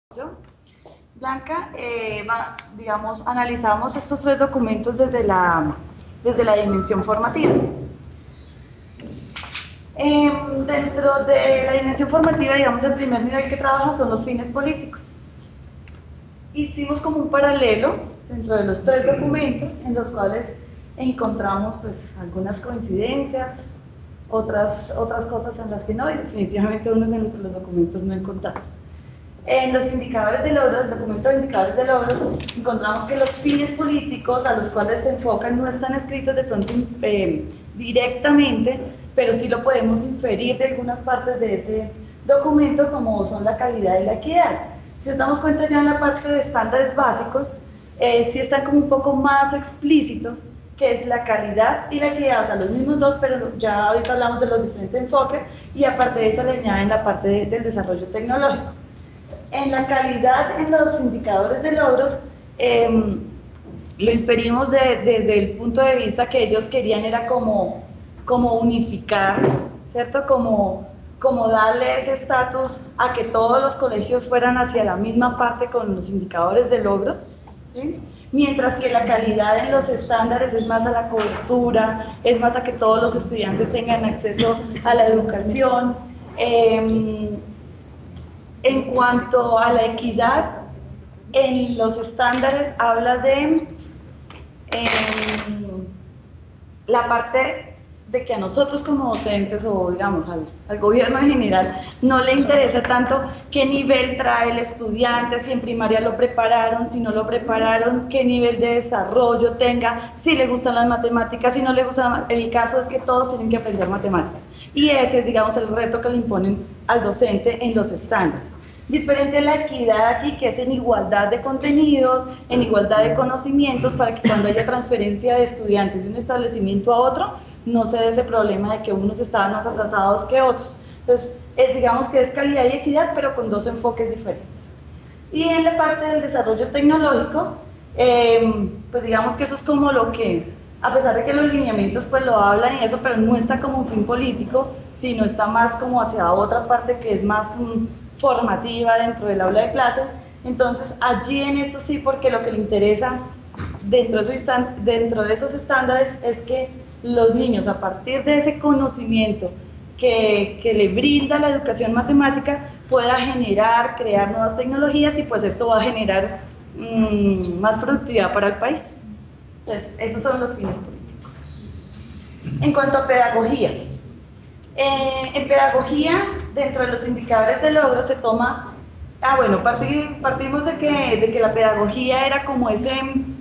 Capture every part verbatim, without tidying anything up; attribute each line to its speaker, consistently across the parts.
Speaker 1: Yo, Blanca, eh, va, digamos, analizamos estos tres documentos desde la, desde la dimensión formativa. Eh, dentro de la dimensión formativa, digamos, el primer nivel que trabaja son los fines políticos. Hicimos como un paralelo dentro de los tres documentos en los cuales encontramos pues algunas coincidencias, otras, otras cosas en las que no, y definitivamente unos en los que los documentos no encontramos. En los indicadores de logros, el documento de indicadores de logros, encontramos que los fines políticos a los cuales se enfocan no están escritos de pronto eh, directamente, pero sí lo podemos inferir de algunas partes de ese documento, como son la calidad y la equidad. Si nos damos cuenta ya en la parte de estándares básicos, eh, sí están como un poco más explícitos, que es la calidad y la equidad, o sea, los mismos dos, pero ya ahorita hablamos de los diferentes enfoques, y aparte de eso le añaden la parte de, del desarrollo tecnológico. En la calidad, en los indicadores de logros, eh, lo inferimos de, desde el punto de vista que ellos querían era como, como unificar, ¿cierto? Como, como darle ese estatus a que todos los colegios fueran hacia la misma parte con los indicadores de logros, ¿sí? Mientras que la calidad en los estándares es más a la cobertura, es más a que todos los estudiantes tengan acceso a la educación. Eh, En cuanto a la equidad, en los estándares habla de eh, la parte de que a nosotros como docentes o digamos al, al gobierno en general no le interesa tanto qué nivel trae el estudiante, si en primaria lo prepararon, si no lo prepararon, qué nivel de desarrollo tenga, si le gustan las matemáticas, si no le gustan. El caso es que todos tienen que aprender matemáticas y ese es, digamos, el reto que le imponen al docente en los estándares. Diferente a la equidad aquí, que es en igualdad de contenidos, en igualdad de conocimientos, para que cuando haya transferencia de estudiantes de un establecimiento a otro, no se dé ese problema de que unos estaban más atrasados que otros. Entonces, eh, digamos que es calidad y equidad, pero con dos enfoques diferentes. Y en la parte del desarrollo tecnológico, eh, pues digamos que eso es como lo que, a pesar de que los lineamientos pues lo hablan y eso, pero no está como un fin político, sino está más como hacia otra parte que es más um, formativa dentro del aula de clase. Entonces allí en esto sí, porque lo que le interesa dentro de, esos, dentro de esos estándares es que los niños, a partir de ese conocimiento que, que le brinda la educación matemática, pueda generar, crear nuevas tecnologías, y pues esto va a generar mmm, más productividad para el país. Entonces, esos son los fines políticos. En cuanto a pedagogía, eh, en pedagogía, dentro de los indicadores de logro se toma, ah bueno, partí, partimos de que, de que la pedagogía era como, ese,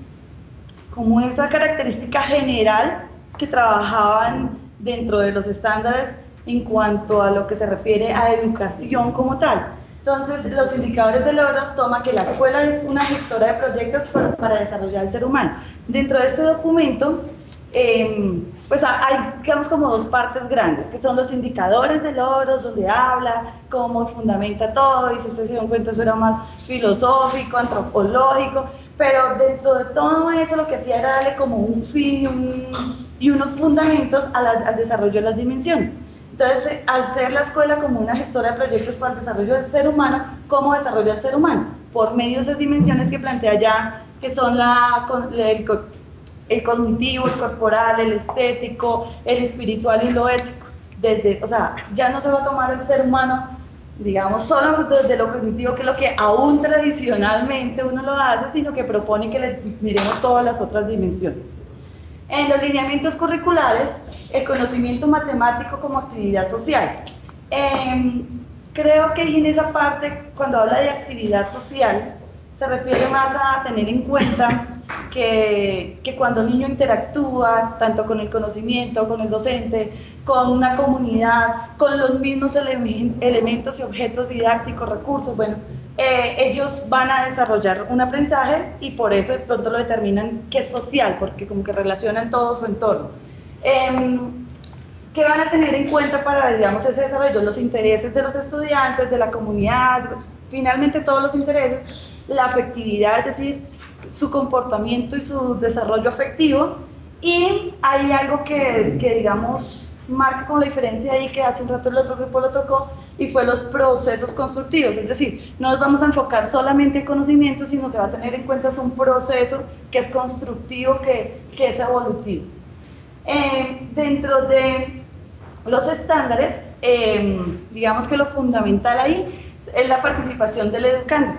Speaker 1: como esa característica general que trabajaban dentro de los estándares en cuanto a lo que se refiere a educación como tal. Entonces, los indicadores de logros toman que la escuela es una gestora de proyectos para, para desarrollar el ser humano. Dentro de este documento, eh, pues hay, digamos, como dos partes grandes, que son los indicadores de logros, donde habla cómo fundamenta todo, y si ustedes se dan cuenta, eso era más filosófico, antropológico, pero dentro de todo eso lo que hacía era darle como un fin un, y unos fundamentos a la, al desarrollo de las dimensiones. Entonces, al ser la escuela como una gestora de proyectos para el desarrollo del ser humano, ¿cómo desarrolla el ser humano? Por medio de esas dimensiones que plantea ya, que son la, el, el cognitivo, el corporal, el estético, el espiritual y lo ético. Desde, o sea, ya no se va a tomar el ser humano, digamos, solo desde lo cognitivo, que es lo que aún tradicionalmente uno lo hace, sino que propone que le miremos todas las otras dimensiones. En los lineamientos curriculares, el conocimiento matemático como actividad social. Eh, creo que en esa parte, cuando habla de actividad social, se refiere más a tener en cuenta que, que cuando el niño interactúa, tanto con el conocimiento, con el docente, con una comunidad, con los mismos ele elementos y objetos didácticos, recursos, bueno, Eh, ellos van a desarrollar un aprendizaje y por eso de pronto lo determinan que es social, porque como que relacionan todo su entorno. Eh, ¿Qué van a tener en cuenta para, digamos, ese desarrollo? Los intereses de los estudiantes, de la comunidad, finalmente todos los intereses, la afectividad, es decir, su comportamiento y su desarrollo afectivo. Y hay algo que, que digamos, marca como la diferencia ahí, que hace un rato el otro grupo lo tocó, y fue los procesos constructivos, es decir, no nos vamos a enfocar solamente en conocimiento, sino se va a tener en cuenta es un proceso que es constructivo, que, que es evolutivo. Eh, dentro de los estándares, eh, digamos que lo fundamental ahí es la participación del educando.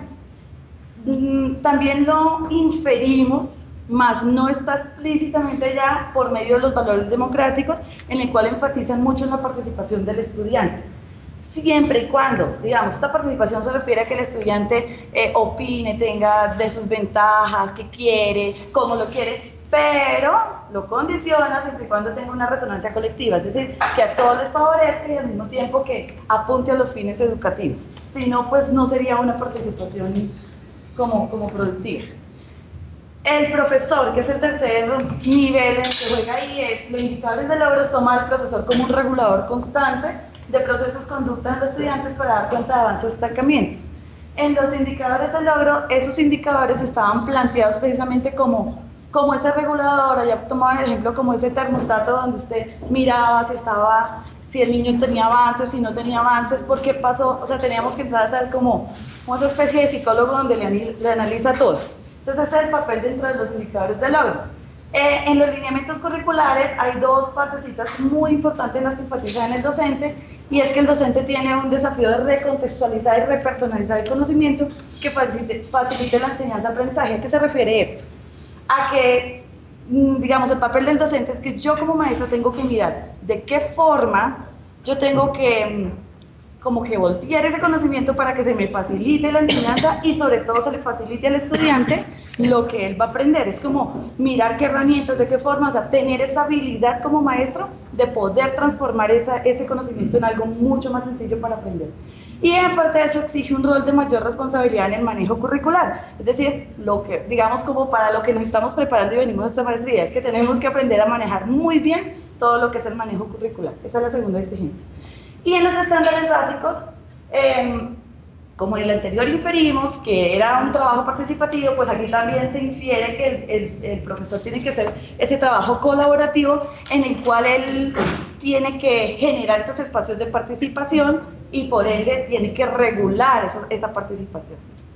Speaker 1: También lo inferimos, más no está explícitamente ya por medio de los valores democráticos, en el cual enfatizan mucho en la participación del estudiante. Siempre y cuando, digamos, esta participación se refiere a que el estudiante eh, opine, tenga de sus ventajas, qué quiere, cómo lo quiere, pero lo condiciona siempre y cuando tenga una resonancia colectiva, es decir, que a todos les favorezca y al mismo tiempo que apunte a los fines educativos. Si no, pues no sería una participación como, como productiva. El profesor, que es el tercer nivel en el que juega ahí, es los indicadores de logros, toma al profesor como un regulador constante de procesos, conducta en los estudiantes para dar cuenta de avances o estancamientos. En los indicadores de logro, esos indicadores estaban planteados precisamente como, como ese regulador, ya tomaban el ejemplo como ese termostato donde usted miraba si estaba, si el niño tenía avances, si no tenía avances, por qué pasó, o sea, teníamos que entrar a ser como, como esa especie de psicólogo donde le, le analiza todo. Entonces ese es el papel dentro de los indicadores de logro. Eh, en los lineamientos curriculares hay dos partecitas muy importantes en las que enfatizan el docente, y es que el docente tiene un desafío de recontextualizar y repersonalizar el conocimiento que facilite, facilite la enseñanza-aprendizaje. ¿A qué se refiere esto? A que, digamos, el papel del docente es que yo como maestro tengo que mirar de qué forma yo tengo que como que voltear ese conocimiento para que se me facilite la enseñanza y sobre todo se le facilite al estudiante lo que él va a aprender. Es como mirar qué herramientas, de qué forma, o sea, tener esta habilidad como maestro de poder transformar esa, ese conocimiento en algo mucho más sencillo para aprender. Y aparte de eso exige un rol de mayor responsabilidad en el manejo curricular, es decir, lo que, digamos, como para lo que nos estamos preparando y venimos a esta maestría, es que tenemos que aprender a manejar muy bien todo lo que es el manejo curricular. Esa es la segunda exigencia. Y en los estándares básicos, eh, como en el anterior inferimos que era un trabajo participativo, pues aquí también se infiere que el, el, el profesor tiene que hacer ese trabajo colaborativo en el cual él tiene que generar esos espacios de participación y por ende tiene que regular eso, esa participación.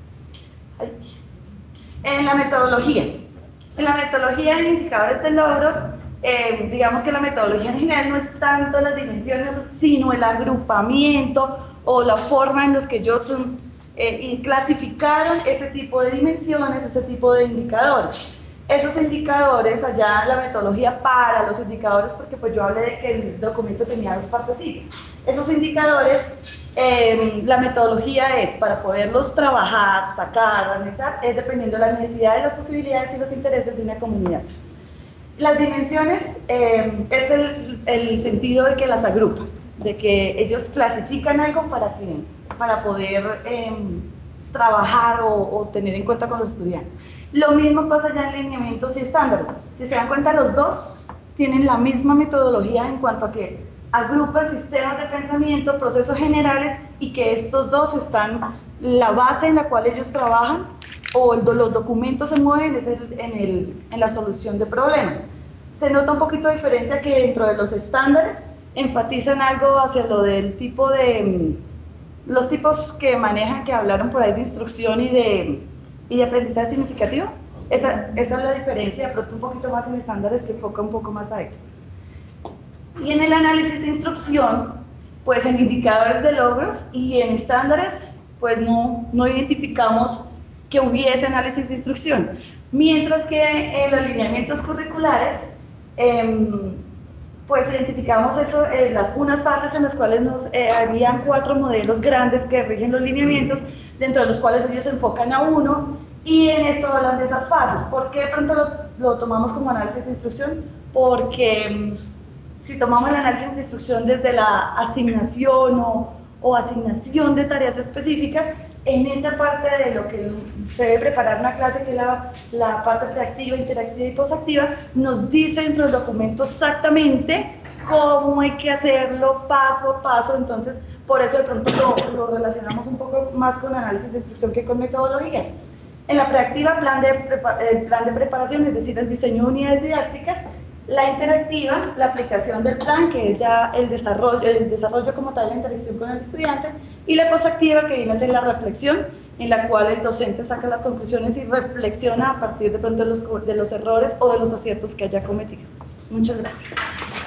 Speaker 1: En la metodología, en la metodología de indicadores de logros, Eh, digamos que la metodología en general no es tanto las dimensiones, sino el agrupamiento o la forma en los que ellos eh, y clasificaron ese tipo de dimensiones, ese tipo de indicadores. Esos indicadores, allá la metodología para los indicadores, porque pues yo hablé de que el documento tenía dos partecitas. Esos indicadores, eh, la metodología es para poderlos trabajar, sacar, analizar, es dependiendo de las necesidades, las posibilidades y los intereses de una comunidad. Las dimensiones eh, es el, el sentido de que las agrupa, de que ellos clasifican algo para, que, para poder eh, trabajar o, o tener en cuenta con los estudiantes. Lo mismo pasa ya en lineamientos y estándares. Si se dan cuenta, los dos tienen la misma metodología en cuanto a que agrupan sistemas de pensamiento, procesos generales, y que estos dos están, la base en la cual ellos trabajan o el, los documentos se mueven es el, en, el, en la solución de problemas. Se nota un poquito de diferencia que dentro de los estándares enfatizan algo hacia lo del tipo de, los tipos que manejan, que hablaron por ahí de instrucción y de, y de aprendizaje significativo. Esa, esa es la diferencia, de pronto un poquito más en estándares que enfoca un poco más a eso. Y en el análisis de instrucción, pues en indicadores de logros y en estándares, pues no, no identificamos que hubiese análisis de instrucción, mientras que en los lineamientos curriculares eh, pues identificamos eso, eh, las, unas fases en las cuales nos, eh, habían cuatro modelos grandes que rigen los lineamientos, dentro de los cuales ellos se enfocan a uno, y en esto hablan de esas fases. ¿Por qué de pronto lo, lo tomamos como análisis de instrucción? Porque si tomamos el análisis de instrucción desde la asignación o, o asignación de tareas específicas, en esta parte de lo que se debe preparar una clase, que es la, la parte preactiva, interactiva y posactiva, nos dice dentro del documento exactamente cómo hay que hacerlo paso a paso. Entonces, por eso de pronto lo, lo relacionamos un poco más con análisis de instrucción que con metodología. En la preactiva, plan de, el plan de preparación, es decir, el diseño de unidades didácticas, La interactiva, la aplicación del plan, que es ya el desarrollo, el desarrollo como tal, la interacción con el estudiante, y la posactiva, que viene a ser la reflexión, en la cual el docente saca las conclusiones y reflexiona a partir de pronto de los, de los errores o de los aciertos que haya cometido. Muchas gracias.